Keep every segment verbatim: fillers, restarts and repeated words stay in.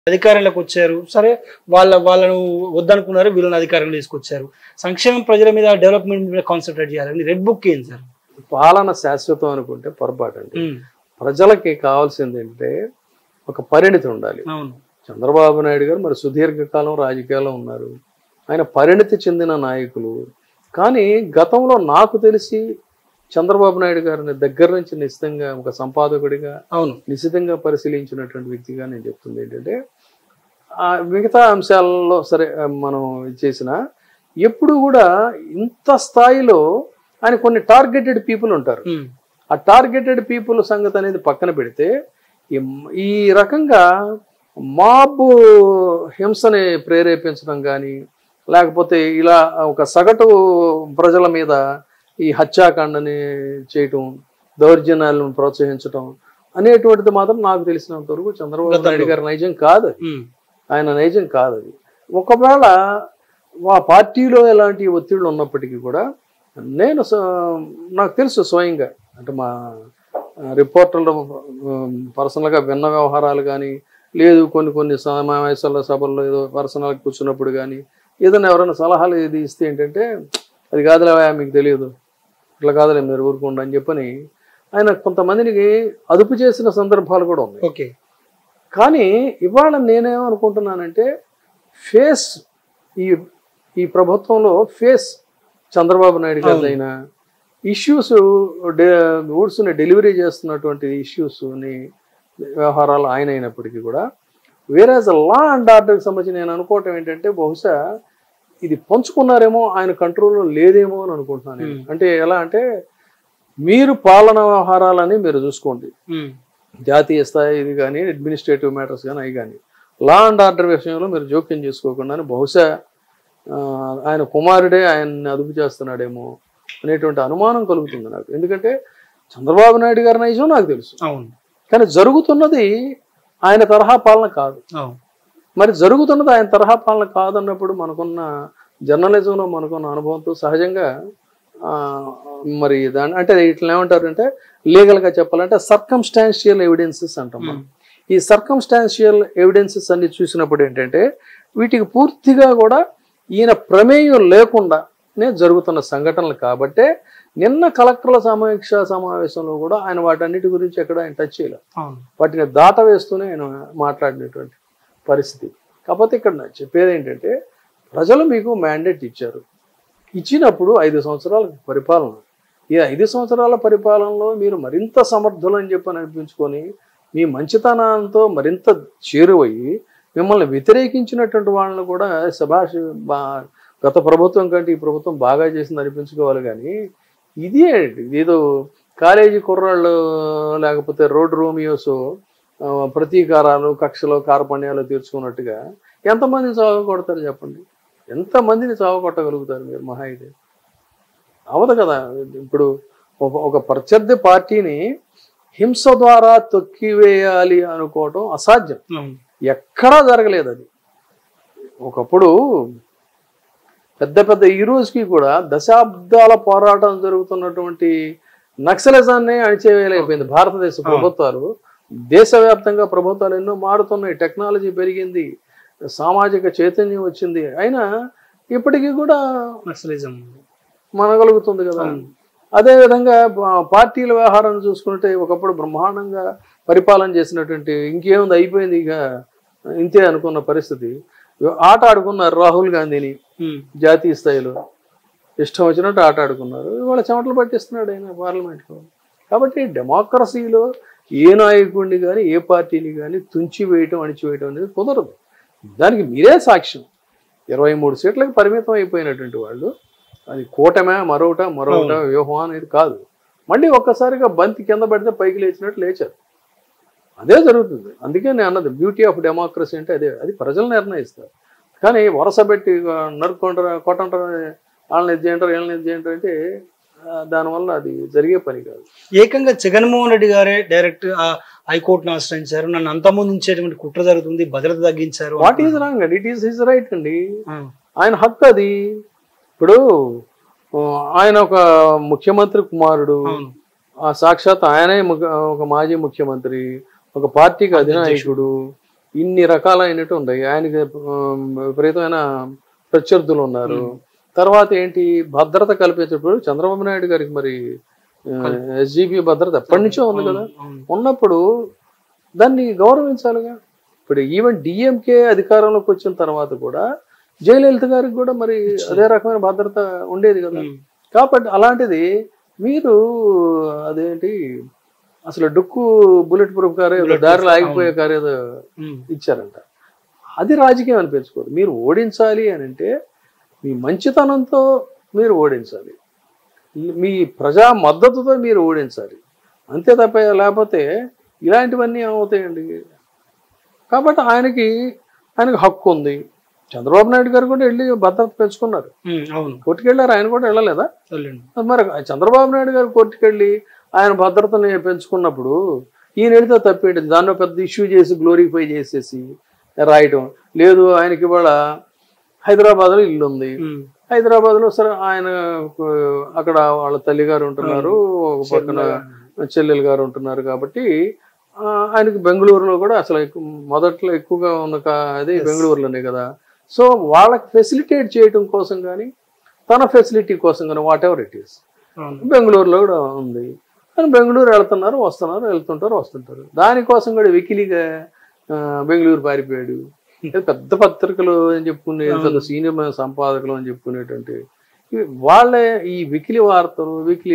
అధికారంలోకి వచ్చారు, సరే వాళ్ళ వాళ్ళను వద్దనుకున్నారు, వీళ్ళని అధికారంలో తీసుకొచ్చారు. సంక్షేమం ప్రజల మీద డెవలప్మెంట్ మీద కాన్సన్ట్రేట్ చేయాలని రెడ్ బుక్ ఏంటి సార్? పాలన శాశ్వతం అనుకుంటే పొరపాటు అండి. ప్రజలకి కావాల్సింది ఏంటంటే ఒక పరిణితి ఉండాలి. అవును, చంద్రబాబు నాయుడు గారు మరి సుదీర్ఘకాలం రాజకీయాల్లో ఉన్నారు, ఆయన పరిణితి చెందిన నాయకులు. కానీ గతంలో నాకు తెలిసి చంద్రబాబు నాయుడు గారిని దగ్గర నుంచి నిశ్చితంగా ఒక సంపాదకుడిగా అవును నిశ్చితంగా పరిశీలించినటువంటి వ్యక్తిగా నేను చెప్తుంది ఏంటంటే మిగతా అంశాలలో సరే మనం చేసిన ఎప్పుడు కూడా ఇంత స్థాయిలో ఆయన కొన్ని టార్గెటెడ్ పీపుల్ ఉంటారు. ఆ టార్గెటెడ్ పీపుల్ సంగతి అనేది పక్కన పెడితే ఈ రకంగా మాబ్ హింసని ప్రేరేపించడం కానీ లేకపోతే ఇలా ఒక సగటు ప్రజల మీద ఈ హత్యాకాండని చేయటం, దౌర్జన్యాలను ప్రోత్సహించటం అనేటువంటిది మాత్రం నాకు తెలిసినంత వరకు చంద్రబాబు నాయుడు గారి నైజం కాదు అది. ఆయన నైజం కాదు అది. ఒకవేళ ఆ పార్టీలో ఎలాంటి ఒత్తిళ్ళు ఉన్నప్పటికీ కూడా నేను నాకు తెలుసు స్వయంగా, అంటే మా రిపోర్టర్లు పర్సనల్గా విన్న వ్యవహారాలు కానీ లేదు కొన్ని కొన్ని సమావేశాల సభల్లో ఏదో పర్సనల్గా కూర్చున్నప్పుడు కానీ ఏదైనా ఎవరైనా సలహాలు ఏది ఇస్తే ఏంటంటే అది కాదులే మీకు తెలియదు, ఇట్లా కాదులే మీరు ఊరుకోండి అని చెప్పని ఆయన కొంతమందికి అదుపు చేసిన సందర్భాలు కూడా ఉన్నాయి. ఓకే, కానీ ఇవాళ నేనేమనుకుంటున్నానంటే ఫేస్ ఈ ఈ ప్రభుత్వంలో ఫేస్ చంద్రబాబు నాయుడు గారి అయినా ఇష్యూస్ గూడ్స్ని డెలివరీ చేస్తున్నటువంటి ఇష్యూస్ని వ్యవహారాలు ఆయన అయినప్పటికీ కూడా వేరే లా అండ్ ఆర్డర్కి సంబంధించి నేను అనుకోవటం ఏంటంటే బహుశా ఇది పంచుకున్నారేమో, ఆయన కంట్రోల్లో లేదేమో అని అనుకుంటున్నాను. అంటే ఎలా అంటే మీరు పాలన వ్యవహారాలని మీరు చూసుకోండి, జాతీయ స్థాయి ఇది కానీ అడ్మినిస్ట్రేటివ్ మ్యాటర్స్ కానీ అవి కానీ లా అండ్ ఆర్డర్ విషయంలో మీరు జోక్యం చేసుకోకుండా బహుశా ఆయన కుమారుడే ఆయన్ని అదుపు చేస్తున్నాడేమో అనేటువంటి అనుమానం కలుగుతుంది నాకు. ఎందుకంటే చంద్రబాబు నాయుడు గారి నైజం నాకు తెలుసు, కానీ జరుగుతున్నది ఆయన తరహా పాలన కాదు. మరి జరుగుతున్నది ఆయన తరహా పాలన కాదన్నప్పుడు మనకున్న జర్నలిజంలో మనకున్న అనుభవంతో సహజంగా మరి దాని అంటే ఇట్లా ఏమంటారంటే లీగల్గా చెప్పాలంటే సర్కమ్స్టాన్షియల్ ఎవిడెన్సెస్ అంటాం మనం. ఈ సర్కమ్స్టాన్షియల్ ఎవిడెన్సెస్ అన్ని చూసినప్పుడు ఏంటంటే వీటికి పూర్తిగా కూడా ఈయన ప్రమేయం లేకుండానే జరుగుతున్న సంఘటనలు కాబట్టే నిన్న కలెక్టర్ల సమీక్ష సమావేశంలో కూడా ఆయన వాటన్నిటి గురించి ఎక్కడ ఆయన టచ్ చేయలేదు, వాటిని దాట వేస్తూనే ఆయన మాట్లాడినటువంటి పరిస్థితి. కాకపోతే ఇక్కడ చెప్పేది ఏంటంటే ప్రజలు మీకు మ్యాండేట్ ఇచ్చారు, ఇచ్చినప్పుడు ఐదు సంవత్సరాల పరిపాలన, ఈ ఐదు సంవత్సరాల పరిపాలనలో మీరు మరింత సమర్థులు అని చెప్పని అనిపించుకొని మీ మంచితనంతో మరింత చేరువయ్యి మిమ్మల్ని వ్యతిరేకించినటువంటి వాళ్ళని కూడా శభాష్ బా గత ప్రభుత్వం కంటే ఈ ప్రభుత్వం బాగా చేసింది అనిపించుకోవాలి. కానీ ఇదే ఏదో కాలేజీ కుర్రాళ్ళు లేకపోతే రోడ్ రోమియోస్ ప్రతీకారాలు కక్షలు కార్పణ్యాలు తీర్చుకున్నట్టుగా ఎంతమందిని చావ కొడతారు చెప్పండి? ఎంతమందిని చావ కొట్టగలుగుతారు మీరు మహా అయితే? అవదు కదా. ఇప్పుడు ఒక ప్రత్యర్థి పార్టీని హింస ద్వారా తొక్కివేయాలి అనుకోవటం అసాధ్యం, ఎక్కడా జరగలేదు అది. ఒకప్పుడు పెద్ద పెద్ద ఈ రోజుకి కూడా దశాబ్దాల పోరాటం జరుగుతున్నటువంటి నక్సలిజాన్ని అణిచివేయలేకపోయింది భారతదేశ ప్రభుత్వాలు. దేశవ్యాప్తంగా ప్రభుత్వాలు ఎన్నో మారుతున్నాయి, టెక్నాలజీ పెరిగింది, సామాజిక చైతన్యం వచ్చింది, అయినా ఇప్పటికీ కూడా నక్సలిజం మనగలుగుతుంది కదా. అదేవిధంగా పార్టీల వ్యవహారం చూసుకుంటే ఒకప్పుడు బ్రహ్మాండంగా పరిపాలన చేసినటువంటి ఇంకేముంది అయిపోయింది ఇక ఇంతే అనుకున్న పరిస్థితి. ఆట ఆడుకున్నారు రాహుల్ గాంధీని జాతీయ స్థాయిలో, ఇష్టం వచ్చినట్టు ఆట ఆడుకున్నారు. ఇవాళ చెమటలు పట్టిస్తున్నాడు ఆయన పార్లమెంట్లో. కాబట్టి డెమోక్రసీలో ఏ నాయకుడిని కానీ ఏ పార్టీని కానీ తుంచి వేయటం అణిచివేయటం అనేది కుదరదు. దానికి మీరే సాక్ష్యం. ఇరవై మూడు సీట్లకు పరిమితం అయిపోయినటువంటి వాళ్ళు అది కూటమే మరొకట మరొకట వ్యూహం అనేది కాదు. మళ్ళీ ఒక్కసారిగా బంతి కింద పడితే పైకి లేచినట్టు లేచారు. అదే జరుగుతుంది. అందుకే నేను అన్నది బ్యూటీ ఆఫ్ డెమోక్రసీ అంటే అదే, అది ప్రజలు నిర్ణయిస్తారు. కానీ వరుస పెట్టి నరుక్కుంటారు కొట్టంటారు వాళ్ళని ఇది చేయంటారు వీళ్ళని ఇది చేయంటారు అంటే దానివల్ల అది జరిగే పని కాదు. ఏకంగా జగన్మోహన్ రెడ్డి గారే డైరెక్ట్ హైకోర్టును ఆశ్రయించారు, నన్ను అంతమొందించేటువంటి కుట్ర జరుగుతుంది, భద్రత తగ్గించారు. వాట్ ఈజ్ రాంగ్ అండి? ఇట్ ఈస్ హిజ్ రైట్ అండి, ఆయన హక్కు అది. ఇప్పుడు ఆయన ఒక ముఖ్యమంత్రి కుమారుడు, సాక్షాత్ ఆయనే ఒక మాజీ ముఖ్యమంత్రి, ఒక పార్టీకి అధినాయకుడు, ఇన్ని రకాలైనట్టు ఉన్నాయి. ఆయనకి విపరీతమైన ప్రత్యర్థులు ఉన్నారు. తర్వాత ఏంటి, భద్రత కల్పించేటప్పుడు చంద్రబాబు నాయుడు గారికి మరి ఎస్జీబీ భద్రత ఎప్పటి నుంచో ఉంది కదా. ఉన్నప్పుడు దాన్ని గౌరవించాలిగా. ఇప్పుడు ఈవెన్ డిఎంకే అధికారంలోకి వచ్చిన తర్వాత కూడా జయలలిత గారికి కూడా మరి అదే రకమైన భద్రత ఉండేది కదా. కాబట్టి అలాంటిది మీరు అదేంటి అసలు డొక్కు బుల్లెట్ ప్రూఫ్ కారు ఏదో దారిలో ఆగిపోయే కారు ఏదో ఇచ్చారంట. అది రాజకీయం అనిపించుకోరు. మీరు ఓడించాలి అని అంటే మీ మంచితనంతో మీరు ఓడించాలి, మీ ప్రజా మద్దతుతో మీరు ఓడించాలి, అంతే తప్ప లేకపోతే ఇలాంటివన్నీ ఏమవుతాయండి. కాబట్టి ఆయనకి ఆయనకు హక్కు ఉంది. చంద్రబాబు నాయుడు గారు కూడా వెళ్ళి భద్రత పెంచుకున్నారు, కోర్టుకు వెళ్ళారు. ఆయన కూడా వెళ్ళలేదా? మరి చంద్రబాబు నాయుడు గారు కోర్టుకు వెళ్ళి ఆయన భద్రతని పెంచుకున్నప్పుడు ఈయన వెళితే తప్పేంటి? దాన్ని పెద్ద ఇష్యూ చేసి గ్లోరిఫై చేసేసి రాయటం లేదు. ఆయనకి ఇవాళ హైదరాబాద్లో ఇల్లు ఉంది. హైదరాబాద్లో సరే ఆయన అక్కడ వాళ్ళ తల్లి గారు ఉంటున్నారు, ఒక పక్కన చెల్లెలు గారు ఉంటున్నారు. కాబట్టి ఆయనకి బెంగళూరులో కూడా అసలు మొదట్లో ఎక్కువగా ఉన్న అది బెంగళూరులోనే కదా. సో వాళ్ళకి ఫెసిలిటేట్ చేయటం కోసం కానీ తన ఫెసిలిటీ కోసం కానీ వాట్ ఎవర్ ఇట్ ఈస్ బెంగళూరులో కూడా ఉంది. కానీ బెంగళూరు వెళ్తున్నారు, వస్తున్నారు, వెళ్తుంటారు, వస్తుంటారు. దానికోసం కూడా వెకిలిగా బెంగళూరు పారిపోయాడు. పెద్ద పత్రికలు అని చెప్పుకునే సీనియర్ సంపాదకులు అని చెప్పుకునేటువంటి వాళ్ళే ఈ వెకిలి వార్తలు, వెకిలి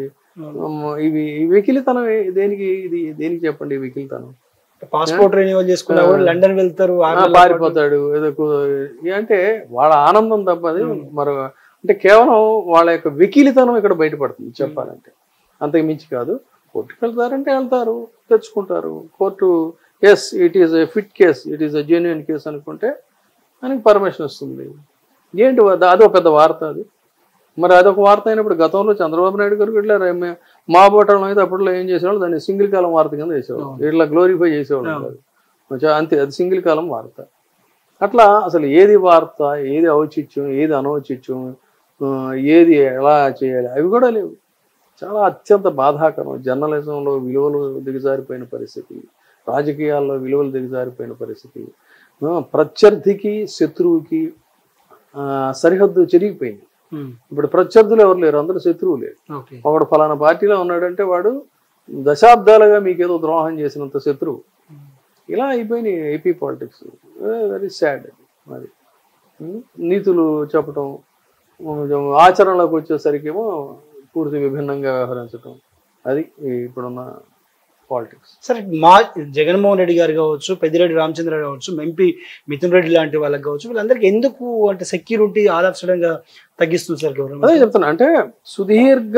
ఇవి వెకిలితనం దేనికి? ఇది దేనికి చెప్పండి వెకిలితనం? పాస్పోర్ట్ రెన్యువల్ చేసుకున్నా కూడా లండన్ వెళ్తారు, పారిపోతాడు. ఏదో అంటే వాళ్ళ ఆనందం తప్పది మరో. అంటే కేవలం వాళ్ళ యొక్క వెకిలితనం ఇక్కడ బయటపడుతుంది చెప్పాలంటే, అంతకు మించి కాదు. కోర్టుకు వెళ్తారంటే వెళ్తారు, తెచ్చుకుంటారు. Court as it is a fit case, it is a genuine case అనుకుంటే ఆయనకి పర్మిషన్ వస్తుంది. ఏంటి అదొక పెద్ద వార్త అది. మరి అదొక వార్త అయినప్పుడు గతంలో చంద్రబాబు నాయుడు గారు వెళ్ళారు. మా బోటంలో అయితే అప్పట్లో ఏం చేసేవాళ్ళు, దాన్ని సింగిల్ కాలం వార్త కింద వేసేవాళ్ళు, ఇట్లా గ్లోరిఫై చేసేవాళ్ళు కాదు. అంతే, అది సింగిల్ కాలం వార్త. అట్లా అసలు ఏది వార్త, ఏది ఔచిత్యం, ఏది అనౌచిత్యం, ఏది ఎలా చేయాలి అవి కూడా లేవు. చాలా అత్యంత బాధాకరం. జర్నలిజంలో విలువలు దిగజారిపోయిన పరిస్థితి, రాజకీయాల్లో విలువలు దిగజారిపోయిన పరిస్థితి, ప్రత్యర్థికి శత్రువుకి సరిహద్దు చెరిగిపోయింది. ఇప్పుడు ప్రత్యర్థులు ఎవరు లేరు, అందరూ శత్రువు లేరు. ఒకడు ఫలానా పార్టీలో ఉన్నాడంటే వాడు దశాబ్దాలుగా మీకేదో ద్రోహం చేసినంత శత్రువు. ఇలా అయిపోయినాయి ఏపీ పాలిటిక్స్. Very sad. మరి నీతులు చెప్పటం, ఆచరణలోకి వచ్చేసరికి ఏమో పూర్తి విభిన్నంగా వ్యవహరించడం, అది ఇప్పుడున్న పాలిటిక్స్. సరే, మా జగన్మోహన్ రెడ్డి గారు కావచ్చు, పెద్దిరెడ్డి రామచంద్ర కావచ్చు, ఎంపీ మిథున్ రెడ్డి లాంటి వాళ్ళకి కావచ్చు, వీళ్ళందరికీ ఎందుకు అంటే సెక్యూరిటీ ఆల్ సడన్ గా తగ్గిస్తుంది సార్ గవర్నమెంట్? అదే చెప్తున్నా, అంటే సుదీర్ఘ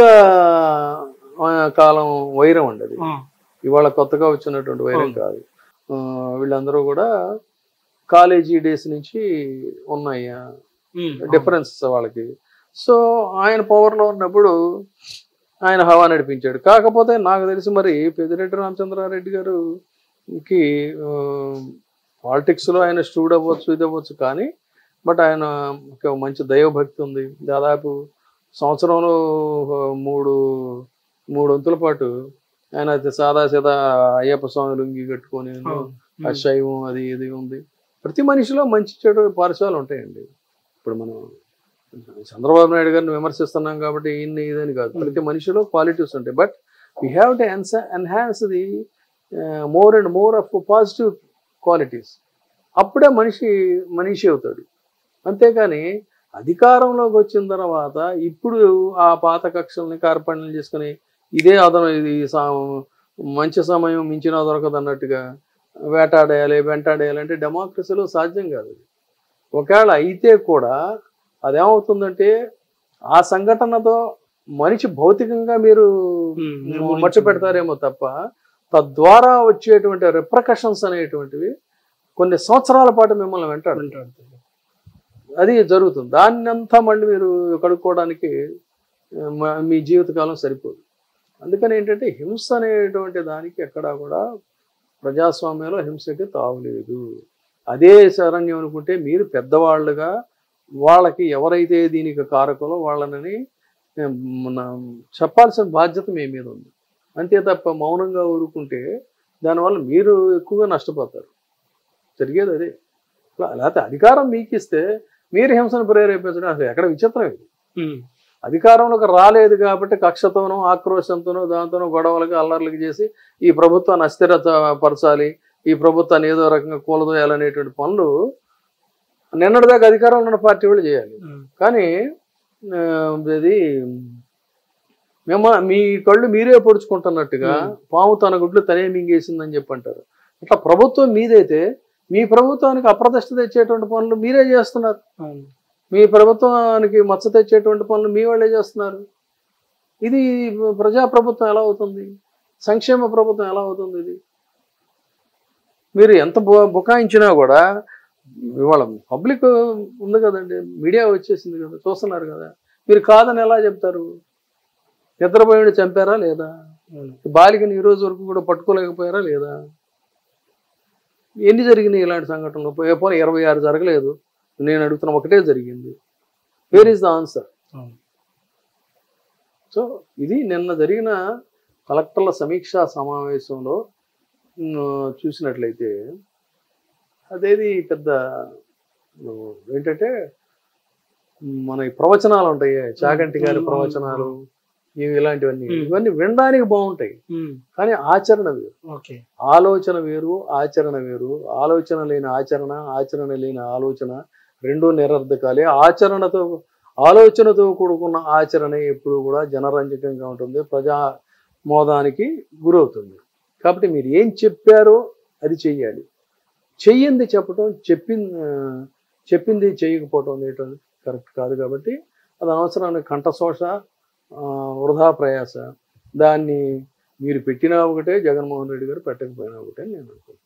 కాలం వైరం అండి అది. ఇవాళ కొత్తగా వచ్చినటువంటి వైరం కాదు. వీళ్ళందరూ కూడా కాలేజీ డేస్ నుంచి ఉన్నాయి డిఫరెన్సెస్ వాళ్ళకి. సో ఆయన పవర్లో ఉన్నప్పుడు ఆయన హవా నడిపించాడు. కాకపోతే నాకు తెలిసి మరి పెద్దిరెడ్డి రామచంద్రారెడ్డి గారుకి పాలిటిక్స్లో ఆయన స్టూడ్ అవ్వచ్చు, ఇది అవ్వచ్చు, కానీ బట్ ఆయన ఒక మంచి దైవభక్తి ఉంది. దాదాపు సంవత్సరంలో మూడు మూడు వంతుల పాటు ఆయన సాదా సీదా అయ్యప్ప స్వామి లుంగి కట్టుకొని ఆ శైవం అది ఇది ఉంది. ప్రతి మనిషిలో మంచి చెడు పార్శ్వాలు ఉంటాయండి. ఇప్పుడు మనం చంద్రబాబు నాయుడు గారిని విమర్శిస్తున్నాం కాబట్టి ఇన్ని ఇదని కాదు, ప్రతి మనిషిలో క్వాలిటీస్ ఉంటాయి. But we have to en enhance the more and more of positive qualities. అప్పుడే మనిషి మనిషి అవుతాడు. అంతేకాని అధికారంలోకి వచ్చిన తర్వాత ఇప్పుడు ఆ పాత కక్షల్ని కార్పణ్యం చేసుకుని ఇదే అదనం, ఇది మంచి సమయం మించినా దొరకదు అన్నట్టుగా వేటాడేయాలి, వెంటాడేయాలి అంటే డెమోక్రసీలో సాధ్యం కాదు. ఒకవేళ అయితే కూడా అదేమవుతుందంటే ఆ సంఘటనతో మనిషి భౌతికంగా మీరు మట్టి పెడతారేమో తప్ప తద్వారా వచ్చేటువంటి రిప్రకషన్స్ అనేటువంటివి కొన్ని సంవత్సరాల పాటు మిమ్మల్ని వెంటాడు. అది జరుగుతుంది. దాన్ని అంతా మళ్ళీ మీరు కడుక్కోవడానికి మీ జీవితకాలం సరిపోదు. అందుకని ఏంటంటే హింస అనేటువంటి దానికి ఎక్కడా కూడా ప్రజాస్వామ్యంలో హింసకి తావులేదు. అదే శరణ్యం అనుకుంటే మీరు పెద్దవాళ్ళుగా వాళ్ళకి ఎవరైతే దీనికి కారకులో వాళ్ళని చెప్పాల్సిన బాధ్యత మీ మీద ఉంది. అంతే తప్ప మౌనంగా ఊరుకుంటే దానివల్ల మీరు ఎక్కువగా నష్టపోతారు. జరిగేది అదే. లేకపోతే అధికారం మీకు ఇస్తే మీరు హింసను ప్రేరేపించడం అసలు ఎక్కడ విచిత్రం ఇది. అధికారంలోకి రాలేదు కాబట్టి కక్షతోనో ఆక్రోశంతోనో దాంతోనో గొడవలకి అల్లర్లకి చేసి ఈ ప్రభుత్వాన్ని అస్థిరపరచాలి, ఈ ప్రభుత్వాన్ని ఏదో రకంగా కూలదోయాలనేటువంటి పనులు నిన్నటిదాకా అధికారంలో ఉన్న పార్టీ వాళ్ళు చేయాలి. కానీ ఇది మేము మీ కళ్ళు మీరే పొడుచుకుంటున్నట్టుగా పాము తన గుడ్లు తనే మింగేసిందని చెప్పి అంటారు. అట్లా ప్రభుత్వం మీదైతే మీ ప్రభుత్వానికి అప్రతిష్ట తెచ్చేటువంటి పనులు మీరే చేస్తున్నారు. మీ ప్రభుత్వానికి మచ్చ తెచ్చేటువంటి పనులు మీ వాళ్ళే చేస్తున్నారు. ఇది ప్రజాప్రభుత్వం ఎలా అవుతుంది? సంక్షేమ ప్రభుత్వం ఎలా అవుతుంది? ఇది మీరు ఎంత బుకాయించినా కూడా ఇవాళ పబ్లిక్ ఉంది కదండి, మీడియా వచ్చేసింది కదా, చూస్తున్నారు కదా, మీరు కాదని ఎలా చెప్తారు? నిద్రపోయిన చంపారా లేదా? బాలికని ఈ రోజు వరకు కూడా పట్టుకోలేకపోయారా లేదా? ఎన్ని జరిగినాయి ఇలాంటి సంఘటనలు? పోనీ ఇరవై ఆరు జరగలేదు, నేను అడుగుతున్న ఒకటే జరిగింది. Where is the answer? So ఇది నిన్న జరిగిన కలెక్టర్ల సమీక్షా సమావేశంలో చూసినట్లయితే అదేది పెద్ద ఏంటంటే మన ఈ ప్రవచనాలు ఉంటాయి, చాగంటి గారి ప్రవచనాలు, ఇవి ఇలాంటివన్నీ ఇవన్నీ వినడానికి బాగుంటాయి, కానీ ఆచరణ వేరు. ఆలోచన వేరు, ఆచరణ వేరు. ఆలోచన లేని ఆచరణ, ఆచరణ లేని ఆలోచన రెండూ నిరర్ధకాలే. ఆచరణతో ఆలోచనతో కూడుకున్న ఆచరణ ఎప్పుడు కూడా జనరంజకంగా ఉంటుంది, ప్రజా మోదానికి గురవుతుంది. కాబట్టి మీరు ఏం చెప్పారో అది చెయ్యాలి. చెయ్యింది చెప్పటం, చెప్పింది చెప్పింది చేయకపోవటం అనేటువంటి కరెక్ట్ కాదు. కాబట్టి అది అనవసరానికి కంఠశోష, వృధా ప్రయాస. దాన్ని మీరు పెట్టినా ఒకటే, జగన్మోహన్ రెడ్డి గారు పెట్టకపోయినా ఒకటే నేను అనుకుంటున్నాను.